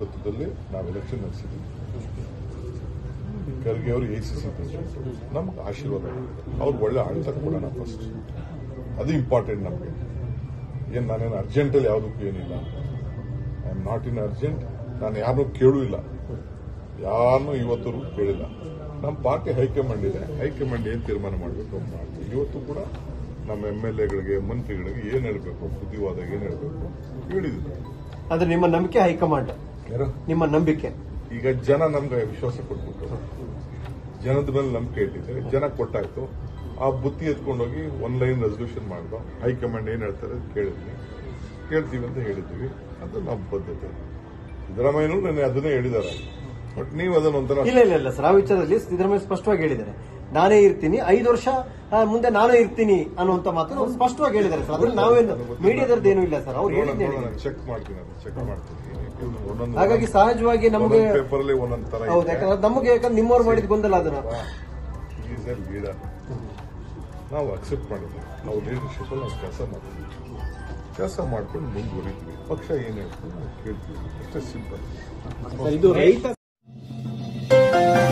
ನೇತೃತ್ವದಲ್ಲಿ ನಾವು ಎಲೆಕ್ಷನ್ ನಡೆಸಿದ್ದೀವಿ. ಖರ್ಗೆ ಅವರು ACC ಪ್ರೆಸಿಡೆಂಟ್, ನಮ್ಗೆ ಆಶೀರ್ವಾದ ಅವ್ರು ಒಳ್ಳೆ ಆಡಳಿತ ಕೊಡೋಣ ಫಸ್ಟ್, ಅದು ಇಂಪಾರ್ಟೆಂಟ್ ನಮಗೆ. ಏನ್ ನಾನೇನು ಅರ್ಜೆಂಟಲ್ಲಿ ಯಾವುದಕ್ಕೂ ಏನಿಲ್ಲ, I am not in urgent. ನಾನು ಯಾರನ್ನೂ ಕೇಳೂ ಇಲ್ಲ, ಯಾರನ್ನೂ ಇವತ್ತರೂ ಕೇಳಿಲ್ಲ. ನಮ್ಮ ಪಾರ್ಟಿ ಹೈಕಮಾಂಡ್ ಇದೆ, ಹೈಕಮಾಂಡ್ ಏನ್ ತೀರ್ಮಾನ ಮಾಡಬೇಕು ಅಂತ ಮಾಡ್ತೀವಿ. ಇವತ್ತು ಕೂಡ ನಮ್ಮ MLAಗಳಿಗೆ ಮಂತ್ರಿಗಳಿಗೆ ಏನ್ ಹೇಳಬೇಕು, ಬುದ್ಧಿವಾದ ಏನ್ ಹೇಳಬೇಕು ಹೇಳಿದ್ರು. ಅಂದ್ರೆ ನಿಮ್ಮ ನಂಬಿಕೆ ಹೈಕಮಾಂಡ್, ನಿಮ್ಮ ನಂಬಿಕೆ ಈಗ ಜನ ನಮ್ಗೆ ವಿಶ್ವಾಸ ಕೊಟ್ಬಿಟ್ಟು ಜನದ ಮೇಲೆ ನಂಬಿಕೆ ಇಟ್ಟಿದ್ದಾರೆ, ಜನ ಕೊಟ್ಟಾಯ್ತು. ಆ ಬುತ್ತಿ ಎತ್ಕೊಂಡೋಗಿ ಲೈನ್ ರೆಸಲ್ಯೂಷನ್ ಮಾಡ್ದೋ, ಹೈಕಮಾಂಡ್ ಏನ್ ಹೇಳ್ತಾರೆ ಕೇಳ್ತೀವಿ ಅಂತ ಹೇಳಿದ್ವಿ. ಅದು ನಮ್ಮ ಪದ್ಧತಿ. ಸಿದ್ದರಾಮಯ್ಯನವರು ನನಗೆ ಅದನ್ನೇ ಹೇಳಿದ್ದಾರೆ. ಬಟ್ ನೀವು ಅದನ್ನ ಒಂಥರ ಇಲ್ಲ ಸರ್, ಆ ವಿಚಾರದಲ್ಲಿ ಸಿದ್ದರಾಮಯ್ಯ ಸ್ಪಷ್ಟವಾಗಿ ಹೇಳಿದ್ದಾರೆ, ನಾನೇ ಇರ್ತೀನಿ 5 ವರ್ಷ ಮುಂದೆ ನಾನೇ ಇರ್ತೀನಿ ಅನ್ನುವಂತ ಮಾತು ಸ್ಪಷ್ಟವಾಗಿ ಹೇಳಿದ್ದಾರೆ ಸರ್. ಅದ್ರಲ್ಲಿ ನಾವೇನು ಮೀಡಿಯಾದವ್ರದ್ದು ಏನೂ ಇಲ್ಲ ಸರ್, ಅವ್ರು ಚೆಕ್ ಮಾಡ್ತೀನಿ. ಹಾಗಾಗಿ ಸಹಜವಾಗಿ ನಮಗೆ ಪೇಪರ್ ಅಲ್ಲಿ ಒಂದೊಂದ್ ತರ ಹೌದು, ಯಾಕಂದ್ರೆ ನಮಗೆ ನಿಮ್ಮವ್ರು ಮಾಡಿದ್ ಗೊಂದಲ ಅದನ್ನ ಲೀಡರ್ ನಾವು ಅಕ್ಸೆಪ್ಟ್ ಮಾಡಿದ್ವಿ. ನಾವು ಲೀಡರ್ಶಿಪ್ ಅಲ್ಲಿ ನಾವು ಕೆಲಸ ಮಾಡ್ಕೊಂಡು ಮುಂದುವರಿತೀವಿ. ಪಕ್ಷ ಏನ್ ಹೇಳ್ತೀವಿ ನಾವು ಕೇಳ್ತೀವಿ, ಅಷ್ಟೇ ಸಿಂಪಲ್.